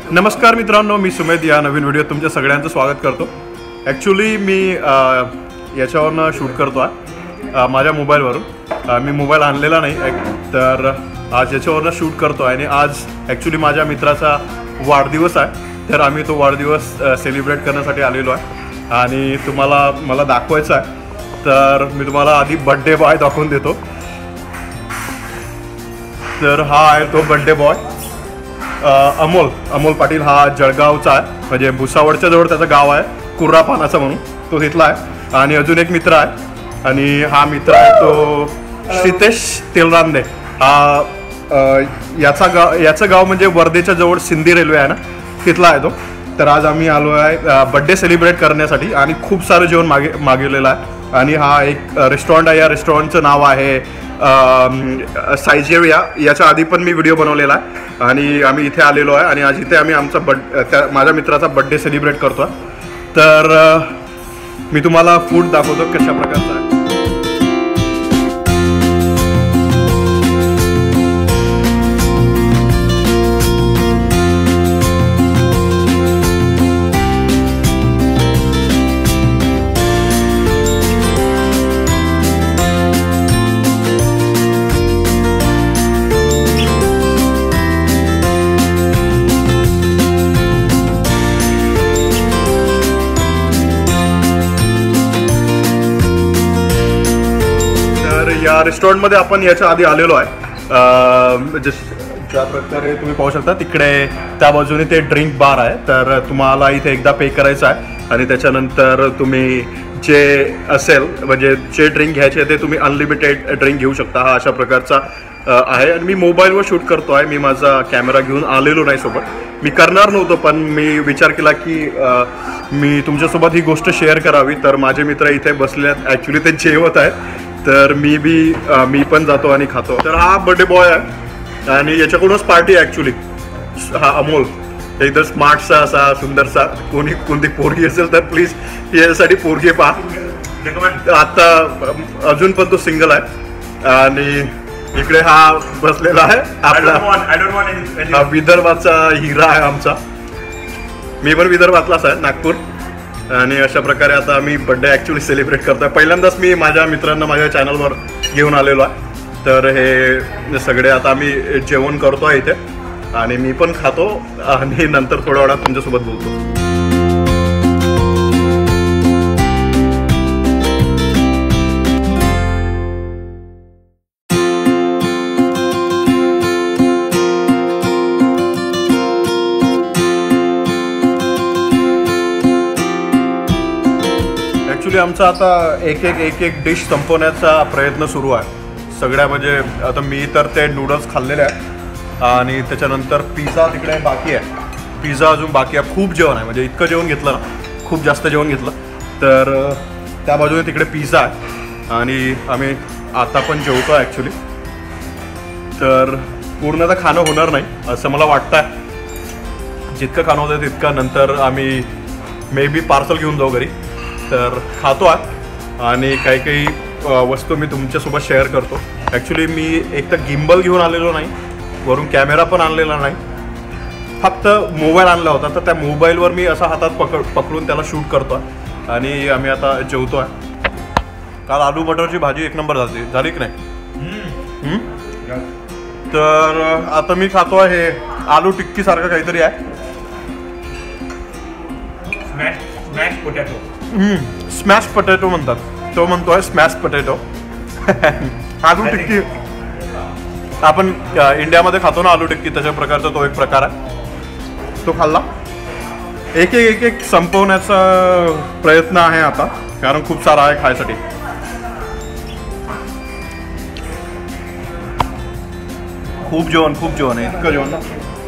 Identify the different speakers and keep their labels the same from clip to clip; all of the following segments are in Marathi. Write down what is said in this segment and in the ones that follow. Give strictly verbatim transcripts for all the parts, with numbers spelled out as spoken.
Speaker 1: नमस्कार मित्रांनो, मी सुमेध या नवीन व्हिडिओत तुमच्या सगळ्यांचं स्वागत करतो। ॲक्च्युली मी याच्यावरनं शूट करतो आहे माझ्या मोबाईलवरून। मी मोबाईल आणलेला नाही तर आज याच्यावरनं शूट करतो आहे आणि आज ॲक्च्युली माझ्या मित्राचा वाढदिवस आहे, तर आम्ही तो वाढदिवस सेलिब्रेट करण्यासाठी आलेलो आहे आणि तुम्हाला मला दाखवायचा आहे। तर मी तुम्हाला आधी बर्थडे बॉय दाखवून देतो। तर हा आहे तो बर्थडे बॉय अमोल अमोल पाटील। हा जळगावचा आहे, म्हणजे भुसावळच्या जवळ त्याचं गाव आहे, कुर्रापानाचा म्हणून, तो तिथला आहे। आणि अजून एक मित्र आहे आणि हा मित्र आहे तो श्रीतेश तेलरांदे। हा याचा गाव याचं गाव म्हणजे वर्धेच्या जवळ सिंधी रेल्वे आहे ना, तिथला आहे तो। तर आज आम्ही आलो आहे बर्थडे सेलिब्रेट करण्यासाठी आणि खूप सारं जेवण मागे मागवलेलं आहे। आणि हा एक रेस्टॉरंट आहे, या रेस्टॉरंटचं नाव आहे सायजेविया। याच्या आधी पण मी व्हिडिओ बनवलेला आहे आणि आम्ही इथे आलेलो आहे आणि आज इथे आम्ही आमचा बर्थ माझ्या मित्राचा बर्थडे सेलिब्रेट करतो आहे। तर मी तुम्हाला फूड दाखवतो कशा प्रकारचा आहे। या रेस्टॉरंटमध्ये आपण याच्या आधी आलेलो आहे। ज्या प्रकारे तुम्ही पाहू शकता तिकडे त्या बाजूने ते ड्रिंक बार आहे, तर तुम्हाला इथे एकदा पे करायचं आहे आणि त्याच्यानंतर तुम्ही जे असेल म्हणजे जे ड्रिंक घ्यायचे ते तुम्ही अनलिमिटेड ड्रिंक घेऊ शकता। हा अशा प्रकारचा आहे आणि मी मोबाईलवर शूट करतो आहे, मी माझा कॅमेरा घेऊन आलेलो नाही सोबत। मी करणार नव्हतो पण मी विचार केला की मी तुमच्यासोबत ही गोष्ट शेअर करावी। तर माझे मित्र इथे बसले आहेत, ॲक्च्युली ते जेवत आहेत, तर मी बी मी पण जातो आणि खातो। तर हा बर्थडे बॉय आहे आणि याच्याकडूनच पार्टी आहे ॲक्च्युली। हा अमोल एकदम स्मार्टसा असा सुंदरसा, कोणी कोणती पोरगी असेल तर प्लीज याच्यासाठी पोरगी पहा। आता अजून पण तो सिंगल आहे आणि इकडे हा बसलेला आहे आपला विदर्भाचा हिरा आहे आमचा। मी पण विदर्भातलाच आहे, नागपूर। आणि अशा प्रकारे आता आम्ही बर्थडे ॲक्च्युली सेलिब्रेट करतो आहे। पहिल्यांदाच मी माझ्या मित्रांना माझ्या चॅनलवर घेऊन आलेलो आहे। तर हे सगळे आता आम्ही जेवण करतो आहे इथे आणि मी पण खातो आणि नंतर थोड्या वेळात तुमच्यासोबत बोलतो। ॲक्च्युली आमचा आता एक एक एक एक डिश संपवण्याचा प्रयत्न सुरू आहे सगळ्या। म्हणजे आता मी तर ते नूडल्स खाल्लेले आहेत आणि त्याच्यानंतर पिझ्झा तिकडे बाकी आहे, पिझ्झा अजून बाकी आहे। खूप जेवण आहे, म्हणजे इतकं जेवण घेतलं ना, खूप जास्त जेवण घेतलं। तर त्या बाजूने तिकडे पिझ्झा आहे आणि आम्ही आता पण जेवतो आहे ॲक्च्युली। तर पूर्ण तर खाणं होणार नाही असं मला वाटतं आहे, जितकं खाणं होतं तितकं नंतर आम्ही मे बी पार्सल घेऊन जाऊ घरी। तर खातो आहे आणि काही काही वस्तू मी तुमच्यासोबत शेअर करतो। ॲक्च्युली मी एक तर गिम्बल घेऊन आलेलो नाही, वरून कॅमेरा पण आणलेला नाही, फक्त मोबाईल आणला होता। तर त्या मोबाईलवर मी असा हातात पकड पकडून त्याला शूट करतो आहे आणि आम्ही आता जेवतो आहे। काल आलू मटरची भाजी एक नंबर झाली झाली की नाही? तर आता मी खातो आहे हे आलू टिक्कीसारखं काहीतरी आहे, स्मॅश पोटॅटो। स्मॅश पोटॅटो म्हणतात, तो म्हणतो आहे स्मॅश पोटॅटो। आलू टिक्की आपण इंडियामध्ये खातो ना आलू टिक्की, तशा प्रकारचा तो एक प्रकार आहे, तो खाल्ला। एक एक एक एक संपवण्याचा प्रयत्न आहे आता, कारण खूप सारा आहे खायसाठी। खूप जेवण खूप जेवण आहे, इतकं जेवण ना।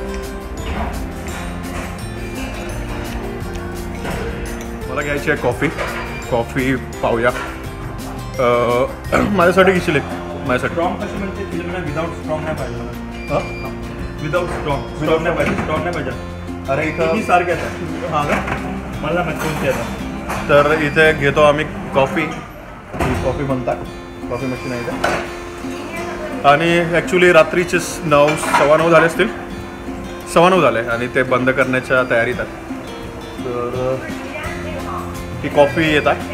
Speaker 1: मला घ्यायची आहे कॉफी, कॉफी पाहूया माझ्यासाठी घेशील एक? माझ्यासाठी स्ट्रॉंग कशी म्हणते विदाउट स्ट्रॉंग नाही पाहिजे, हां विदाउट स्ट्रॉंग स्ट्रॉंग नाही पाहिजे, स्ट्रॉंग नाही पाहिजे। अरे इथं सारख्याच आहे, हां का मला माहिती आहे। तर इथे घेतो आम्ही कॉफी, कॉफी म्हणतात, कॉफी मशीन आहे इथे। आणि ॲक्च्युली रात्रीचे नऊ सव्वा नऊ झाले असतील, सव्वा नऊ झाले आणि ते बंद करण्याच्या तयारीत आहे. तर ती कॉफी येत आहे.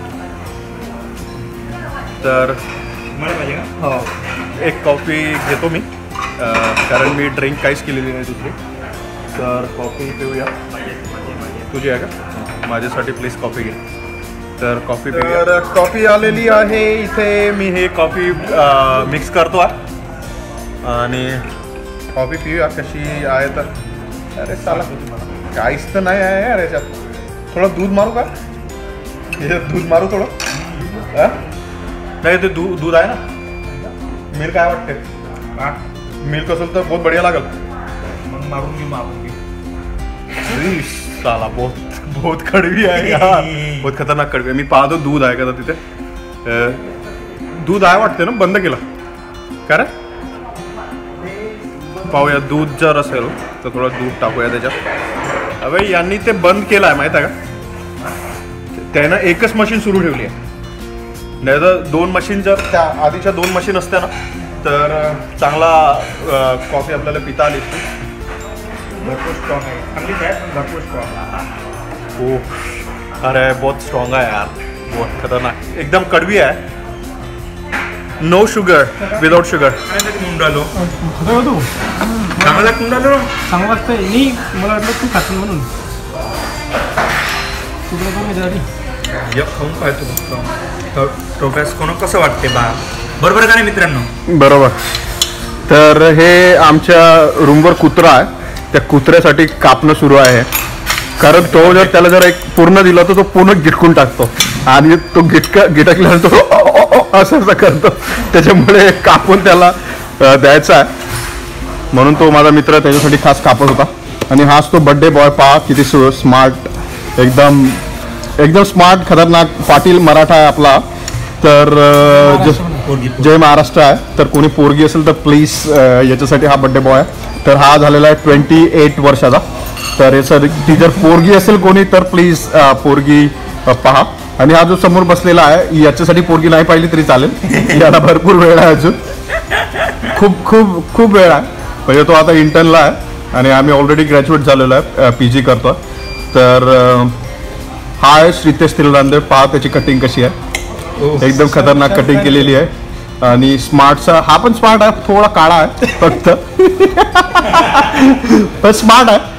Speaker 1: तर हो एक कॉफी घेतो मी कारण मी ड्रिंक काहीच केलेली नाही दुसरी. तर कॉफी पिऊया. तुझी आहे का? माझ्यासाठी प्लीज कॉफी घे. तर कॉफी पिऊया. तर कॉफी आलेली आहे इथे. मी हे कॉफी मिक्स करतो आहे आणि कॉफी पिऊया कशी आहे. तर अरे साला काहीच तर नाही आहे यार याच्यात. थोडं दूध मारू का? याच्यात दूध मारू थोडं. हां नाही ते दूध दूध आहे ना. मिल्क काय वाटते? हां मिल्क असेल तर बहुत बढिया लागेल. मग मारून मी मारून घे. साला बहुत बहुत कड़वी आहे यार. बहुत खतरनाक कड़वी आहे. मी पाहतो दूध आहे का तिथे. दूध आहे वाटते ना. बंद केलं का रे? पाहूया दूध जर असेल तर थोडं दूध टाकूया त्याच्यात. अबे यांनी ते बंद केलं आहे माहीत आहे का? त्यानं एकच मशीन सुरू ठेवली आहे. नाही तर दोन मशीन जर त्या आधीच्या दोन मशीन असत्या ना तर चांगला कॉफी आपल्याला पिता आली असती. भरपूर स्ट्रॉंग आहे. चांगली आहे पण भरपूर स्ट्रॉंग. हो अरे बहुत स्ट्रॉंग आहे यार. बहुत खतरनाक. एकदम कडवी आहे. No sugar without sugar. म्हणून राहिलो तू चांगला म्हणून राहिलो चांगलं वाटतंय. नाही मला वाटलं तू खात म्हणून तुला कोण त्यासाठी खाऊन पाहतो टोपॅस कोण कसं वाटते बा. बरोबर का नाही मित्रांनो? बरोबर. तर हे आमच्या रूमवर कुत्रा आहे. त्या कुत्र्यासाठी कापणं सुरू आहे कारण तो जर त्याला जर एक पूर्ण दिला तर तो पूर्ण गिटकून टाकतो आणि तो गिटका गिटकल्यानंतर तो असं असं करतो. त्याच्यामुळे कापून त्याला द्यायचा आहे म्हणून तो माझा मित्र त्याच्यासाठी खास कापत होता. आणि हाच तो बड्डे बॉय. पहा किती स्मार्ट. एकदम एकदम स्मार्ट खतरनाक. पाटील मराठा आहे आपला. तर जय महाराष्ट्र आहे. तर कोणी पोरगी असेल तर प्लीज याच्यासाठी हा बड्डे बॉय आहे. तर हा झालेला आहे ट्वेंटी एट वर्षाचा. तर याचं ती जर पोरगी असेल कोणी तर प्लीज पोरगी पहा. आणि हा जो समोर बसलेला आहे याच्यासाठी पोरगी नाही पाहिली तरी चालेल. याला भरपूर वेळ आहे अजून. खूप खूप खूप वेळ आहे. म्हणजे तो आता इंटर्नला आहे आणि आम्ही ऑलरेडी ग्रॅज्युएट झालेलो आहे. पी जी करतो. तर हा आहे श्रीतेश तिलरांदे. पहा त्याची कटिंग कशी आहे. एकदम खतरनाक कटिंग केलेली आहे. आणि स्मार्टचा हा पण स्मार्ट आहे. थोडा काळा आहे फक्त पण स्मार्ट आहे.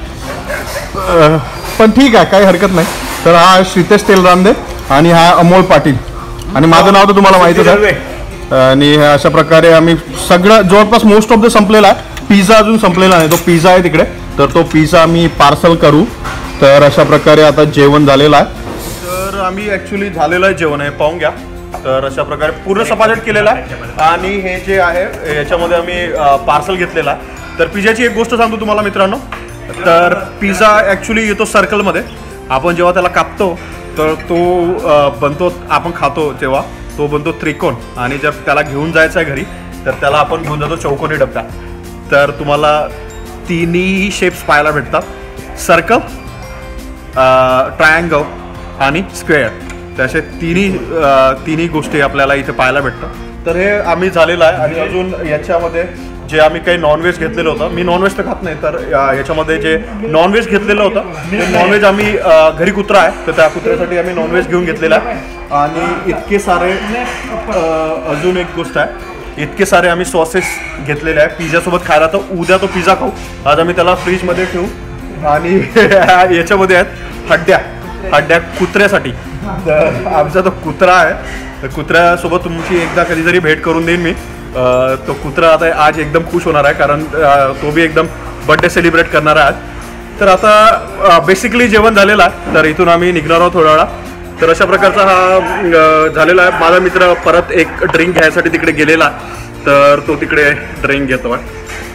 Speaker 1: पण ठीक आहे काही हरकत नाही. तर हा श्रीतेश तेलरांदे आणि हा अमोल पाटील. आणि माझं नाव तर तुम्हाला माहितीच आहे. आणि अशा प्रकारे आम्ही सगळं जवळपास मोस्ट ऑफ द संपलेला आहे. पिझ्झा अजून संपलेला नाही. तो पिझ्झा आहे तिकडे. तर तो पिझ्झा आम्ही पार्सल करू. तर अशा प्रकारे आता जेवण झालेलं आहे. तर आम्ही ॲक्च्युली झालेलं आहे जेवण आहे पाहून घ्या. तर अशा प्रकारे पूर्ण सपाट केलेला आहे. आणि हे जे आहे याच्यामध्ये आम्ही पार्सल घेतलेला आहे. तर पिझ्झाची एक गोष्ट सांगतो तुम्हाला मित्रांनो. तर पिझ्झा ॲक्च्युली येतो सर्कलमध्ये. आपण जेव्हा त्याला कापतो तर तो बनतो आपण खातो तेव्हा तो बनतो त्रिकोण. आणि जर त्याला घेऊन जायचं आहे घरी तर त्याला आपण घेऊन जातो चौकोनी डब्या. तर तुम्हाला तिन्ही शेप्स पाहायला भेटतात. सर्कल ट्रायंगल आणि स्क्वेअर. तसे तिन्ही तिन्ही गोष्टी आपल्याला इथे पाहायला भेटतात. तर हे आम्ही झालेलं आहे. आणि अजून याच्यामध्ये जे आम्ही काही नॉनव्हेज घेतलेलं होतं. मी नॉनव्हेज तर खात नाही. तर याच्यामध्ये जे नॉनव्हेज घेतलेलं होतं ते नॉनव्हेज आम्ही घरी कुत्रा आहे तर त्या कुत्र्यासाठी आम्ही नॉनव्हेज घेऊन घेतलेलं आहे. आणि इतके सारे अजून एक गोष्ट आहे. इतके सारे आम्ही सॉसेस घेतलेले आहे पिझ्झासोबत खायला. तर उद्या तो पिझ्झा खाऊ. आज आम्ही त्याला फ्रीजमध्ये ठेवू. आणि याच्यामध्ये आहेत हड्ड्या. हड्ड्या कुत्र्यासाठी. तर आमचा तो कुत्रा आहे. तर कुत्र्यासोबत तुमची एकदा कधीतरी भेट करून देईन मी. तो कुत्रा आता आज एकदम खुश होणार आहे कारण तो बी एकदम बड्डे सेलिब्रेट करणार आहे आज. तर आता बेसिकली जेवण झालेलं आहे. तर इथून आम्ही निघणार आहोत थोड्या वेळा. तर अशा प्रकारचा हा झालेला आहे. माझा मित्र परत एक ड्रिंक घ्यायसाठी तिकडे गेलेला. तर तो तिकडे ड्रिंक घेतो आहे.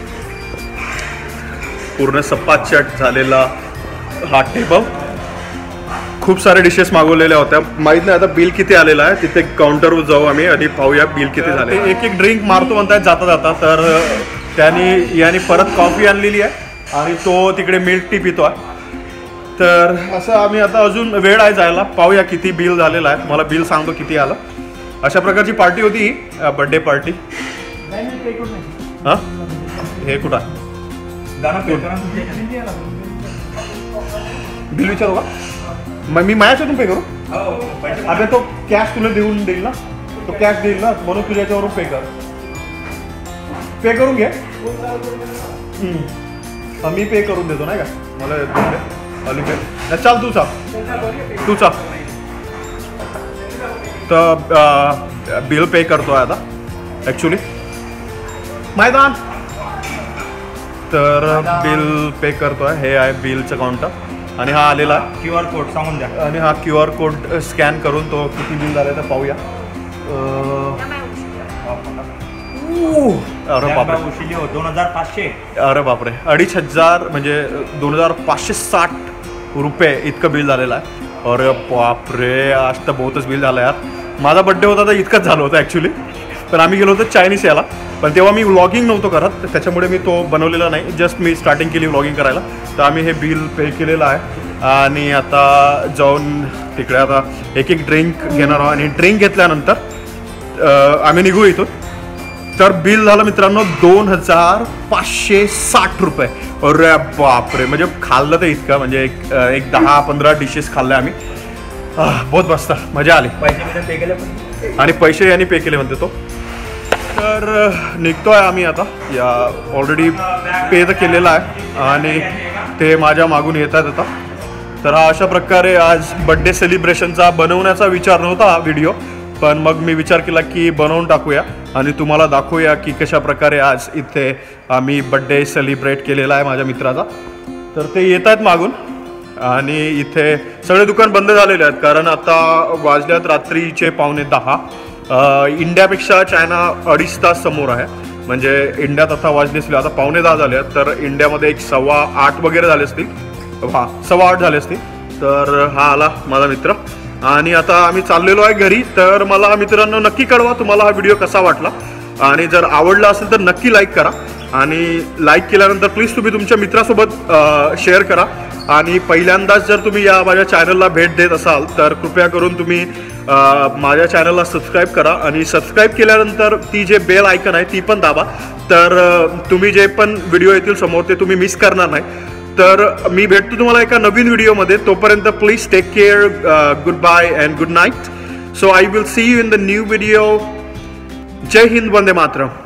Speaker 1: पूर्ण सपाचट झालेला हा टेबल. खूप सारे डिशेस मागवलेल्या होत्या. माहीत नाही आता बिल किती आलेलं आहे. तिथे काउंटरवर जाऊ आम्ही आणि पाहूया बिल किती झाले. एक एक ड्रिंक मारतो म्हणतायत जाता जाता. तर त्याने याने परत कॉफी आणलेली आहे आणि तो तिकडे मिल्क टी पितो आहे. तर असं आम्ही आता अजून वेळ आहे जायला. पाहूया किती बिल झालेलं आहे. मला बिल सांगतो किती आलं. अशा प्रकारची पार्टी होती बर्थडे पार्टी. हां हे कुठं बिल विचारू का? मग मी माझ्याच्यातून पे करू? अबे तो कॅश तुला देऊन देईल ना, तो कॅश देईल ना, म्हणून तुझ्या याच्यावरून पे कर. पे करून घे. मी पे करून देतो नाही का, मला देऊन दे अली पे. चाल तू चाल तू चाल. तर बिल पे करतोय आता ॲक्च्युली मैदान. तर बिल पे करतोय. हे आहे बिलचं काउंटर आणि हा आलेला
Speaker 2: क्यू आर कोड सांगून द्या.
Speaker 1: आणि हा क्यू आर कोड स्कॅन करून तो किती बिल झालं तर पाहूया. अरे बापरे,
Speaker 2: दोन हजार पाचशे.
Speaker 1: अरे बापरे, अडीच हजार म्हणजे दोन हजार पाचशे साठ रुपये इतकं बिल झालेलं आहे. अरे बापरे, आज तर बहुतच बिल झालं यार. माझा बड्डे होता तर इतकंच झालं होतं ॲक्च्युली. पण आम्ही गेलो होतो चायनीज याला, पण तेव्हा मी व्लॉगिंग नव्हतो करत, त्याच्यामुळे मी तो बनवलेला नाही. जस्ट मी स्टार्टिंग केली व्लॉगिंग करायला. तर आम्ही हे बिल पे केलेलं आहे आणि आता जाऊन तिकडे आता एक एक ड्रिंक घेणार आहोत आणि ड्रिंक घेतल्यानंतर आम्ही निघू इथून. तर बिल झालं मित्रांनो दोन हजार पाचशे साठ रुपये. अरे बापरे, म्हणजे खाल्लं तर इतकं म्हणजे एक एक दहा पंधरा डिशेस खाल्ल्या आम्ही. बहुत मस्त मजा आली.
Speaker 2: पैसे पे केले
Speaker 1: आणि पैसे यांनी पे केले म्हणते तो. तर निघतोय आम्ही आता. या ऑलरेडी पे तर केलेला आहे आणि ते माझ्या मागून येतात आता. तर हा अशा प्रकारे आज बड्डे सेलिब्रेशनचा बनवण्याचा विचार नव्हता हा व्हिडिओ, पण मग मी विचार केला की बनवून टाकूया आणि तुम्हाला दाखवूया की कशा प्रकारे आज इथे आम्ही बड्डे सेलिब्रेट केलेला आहे माझ्या मित्राचा. तर ते येत आहेत मागून आणि इथे सगळे दुकान बंद झालेले आहेत कारण आता वाजल्यात रात्रीचे पावणे दहा. इंडियापेक्षा चायना अडीच तास समोर आहे. म्हणजे इंडियात आता वाजले असतील, आता पावणे दहा झाले आहेत, तर इंडियामध्ये एक सव्वा आठ वगैरे झाले असतील. हां सव्वा आठ झाले असतील. तर हा आला माझा मित्र आणि आता आम्ही चाललेलो आहे घरी. तर मला मित्रांनो नक्की कळवा तुम्हाला हा व्हिडिओ कसा वाटला आणि जर आवडला असेल तर नक्की लाईक करा आणि लाईक केल्यानंतर प्लीज तुम्ही तुमच्या मित्रासोबत शेअर करा. आणि पहिल्यांदाच जर तुम्ही या माझ्या चॅनलला भेट देत असाल तर कृपया करून तुम्ही माझ्या चॅनलला सबस्क्राईब करा आणि सबस्क्राईब केल्यानंतर ती जे बेल आयकन आहे ती पण दाबा. तर तुम्ही जे पण व्हिडिओ येतील समोर ते तुम्ही मिस करणार नाही. तर मी भेटतो तुम्हाला एका नवीन व्हिडिओमध्ये. तोपर्यंत please take care, good bye and good night. So I will see you in the new video. जय हिंद, वंदे मातरम.